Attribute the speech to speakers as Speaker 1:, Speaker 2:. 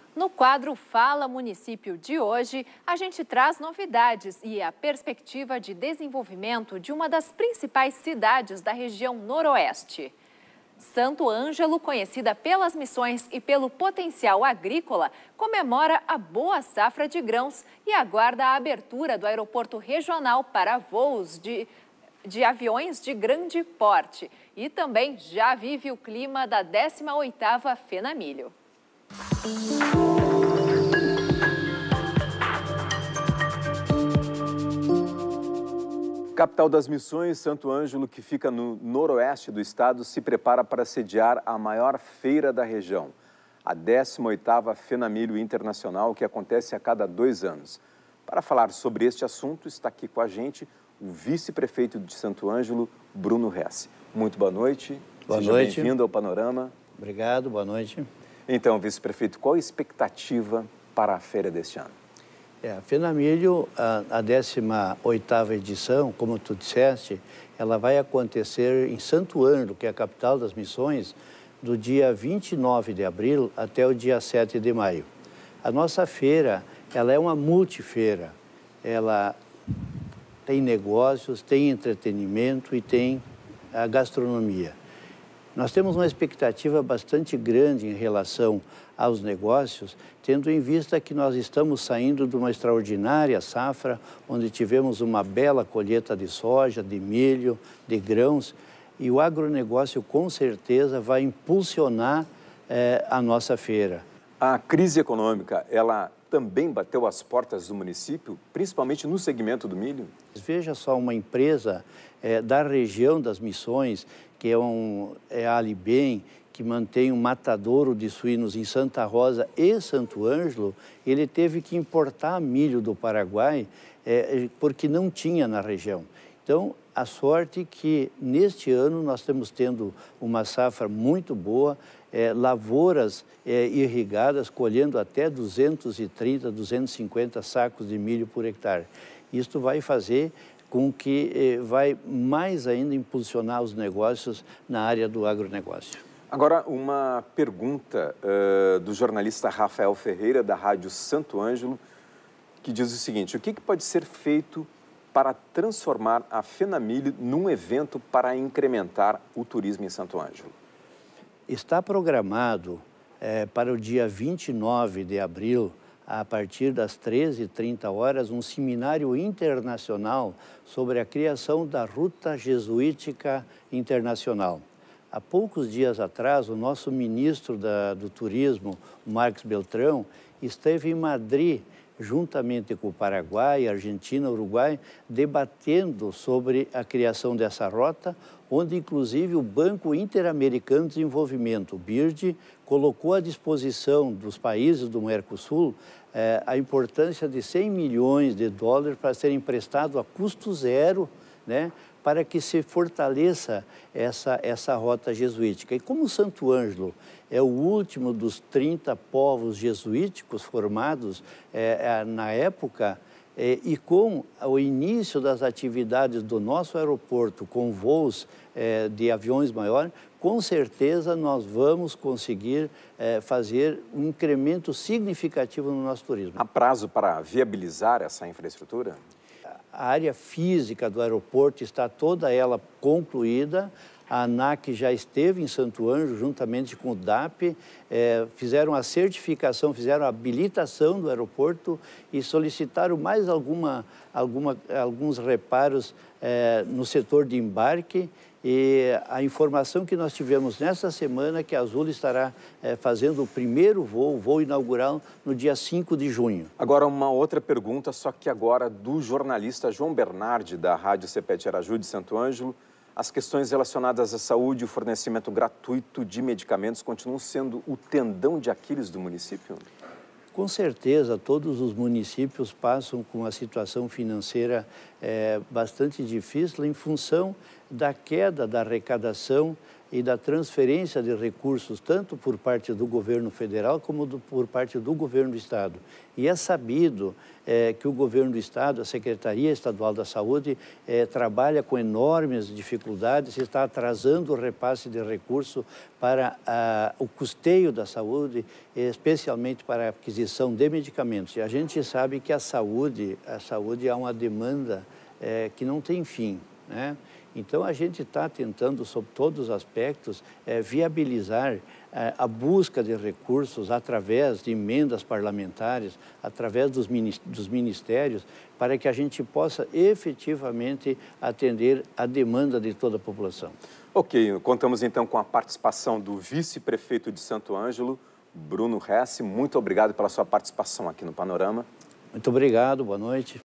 Speaker 1: No quadro Fala Município de hoje, a gente traz novidades e a perspectiva de desenvolvimento de uma das principais cidades da região noroeste. Santo Ângelo, conhecida pelas missões e pelo potencial agrícola, comemora a boa safra de grãos e aguarda a abertura do aeroporto regional para voos de aviões de grande porte. E também já vive o clima da 18ª FENAMILHO.
Speaker 2: Capital das Missões, Santo Ângelo, que fica no noroeste do estado, se prepara para sediar a maior feira da região, a 18ª FENAMILHO Internacional, que acontece a cada 2 anos. Para falar sobre este assunto, está aqui com a gente o vice-prefeito de Santo Ângelo, Bruno Hesse. Muito boa noite.
Speaker 3: Boa noite.
Speaker 2: Seja bem-vindo ao Panorama.
Speaker 3: Obrigado, boa noite.
Speaker 2: Então, vice-prefeito, qual a expectativa para a feira deste ano?
Speaker 3: A FENAMILHO, a 18ª edição, como tu disseste, ela vai acontecer em Santo Ângelo, que é a capital das missões, do dia 29 de abril até o dia 7 de maio. A nossa feira, ela é uma multifeira. Ela tem negócios, tem entretenimento e tem a gastronomia. Nós temos uma expectativa bastante grande em relação aos negócios, tendo em vista que nós estamos saindo de uma extraordinária safra, onde tivemos uma bela colheita de soja, de milho, de grãos, e o agronegócio com certeza vai impulsionar a nossa feira.
Speaker 2: A crise econômica, ela também bateu as portas do município, principalmente no segmento do milho?
Speaker 3: Veja só, uma empresa da região das Missões, que é a Alibem, que mantém um matadouro de suínos em Santa Rosa e Santo Ângelo, ele teve que importar milho do Paraguai porque não tinha na região. Então, a sorte que neste ano nós estamos tendo uma safra muito boa, lavouras irrigadas, colhendo até 230, 250 sacos de milho por hectare. Isto vai fazer com que vai mais ainda impulsionar os negócios na área do agronegócio.
Speaker 2: Agora, uma pergunta do jornalista Rafael Ferreira, da Rádio Santo Ângelo, que diz o seguinte: o que pode ser feito para transformar a FENAMILHO num evento para incrementar o turismo em Santo Ângelo?
Speaker 3: Está programado para o dia 29 de abril, a partir das 13h30, um seminário internacional sobre a criação da Ruta Jesuítica Internacional. Há poucos dias atrás, o nosso ministro do Turismo, Marcos Beltrão, esteve em Madrid, juntamente com o Paraguai, Argentina, Uruguai, debatendo sobre a criação dessa rota, onde inclusive o Banco Interamericano de Desenvolvimento, o BIRD, colocou à disposição dos países do Mercosul a importância de 100 milhões de dólares para ser emprestado a custo zero, né, para que se fortaleça essa rota jesuítica. E como Santo Ângelo é o último dos 30 povos jesuíticos formados na época, e com o início das atividades do nosso aeroporto, com voos de aviões maiores, com certeza nós vamos conseguir fazer um incremento significativo no nosso turismo.
Speaker 2: Há prazo para viabilizar essa infraestrutura?
Speaker 3: A área física do aeroporto está toda ela concluída. A ANAC já esteve em Santo Ângelo, juntamente com o DAP, fizeram a certificação, fizeram a habilitação do aeroporto e solicitaram mais alguns reparos no setor de embarque. E a informação que nós tivemos nesta semana é que a Azul estará fazendo o primeiro voo, o voo inaugural, no dia 5 de junho.
Speaker 2: Agora, uma outra pergunta, só que agora do jornalista João Bernardi, da Rádio CPET Araju de Santo Ângelo. As questões relacionadas à saúde e o fornecimento gratuito de medicamentos continuam sendo o tendão de Aquiles do município?
Speaker 3: Com certeza, todos os municípios passam com uma situação financeira bastante difícil em função da queda da arrecadação e da transferência de recursos, tanto por parte do governo federal como por parte do governo do estado. E é sabido que o governo do estado, a Secretaria Estadual da Saúde, trabalha com enormes dificuldades e está atrasando o repasse de recurso para o custeio da saúde, especialmente para a aquisição de medicamentos. E a gente sabe que a saúde é uma demanda que não tem fim, né? Então, a gente está tentando, sob todos os aspectos, viabilizar a busca de recursos através de emendas parlamentares, através dos ministérios, para que a gente possa efetivamente atender a demanda de toda a população.
Speaker 2: Ok, contamos então com a participação do vice-prefeito de Santo Ângelo, Bruno Hesse. Muito obrigado pela sua participação aqui no Panorama.
Speaker 3: Muito obrigado, boa noite.